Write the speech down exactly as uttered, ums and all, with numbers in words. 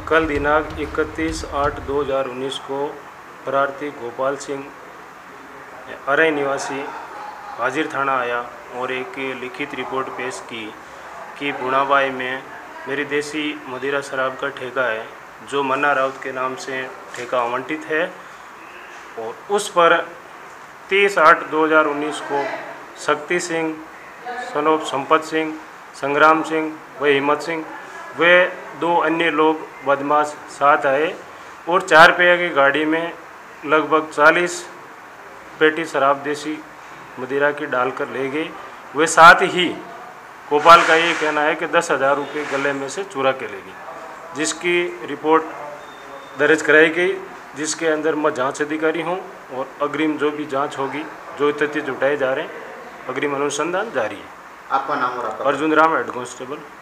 कल दिनांक इकतीस आठ दो हज़ार उन्नीस को प्रार्थी गोपाल सिंह अरई निवासी हाजिर थाना आया और एक लिखित रिपोर्ट पेश की कि बुणाबाई में मेरी देसी मदिरा शराब का ठेका है जो मन्ना राउत के नाम से ठेका आवंटित है, और उस पर तीस आठ दो हज़ार उन्नीस को शक्ति सिंह, सनोप संपत सिंह, संग्राम सिंह व हिम्मत सिंह वे दो अन्य लोग बदमाश साथ आए और चार पहिया की गाड़ी में लगभग चालीस पेटी शराब देसी मदिरा की डालकर ले गए। वे साथ ही गोपाल का ये कहना है कि दस हज़ार रुपये गले में से चुरा के ले गए, जिसकी रिपोर्ट दर्ज कराई गई, जिसके अंदर मैं जांच अधिकारी हूं और अग्रिम जो भी जांच होगी, जो तथ्य जुटाए जा रहे हैं, अग्रिम अनुसंधान जारी है। आपका नाम और आपका? Arjun Ram, head constable.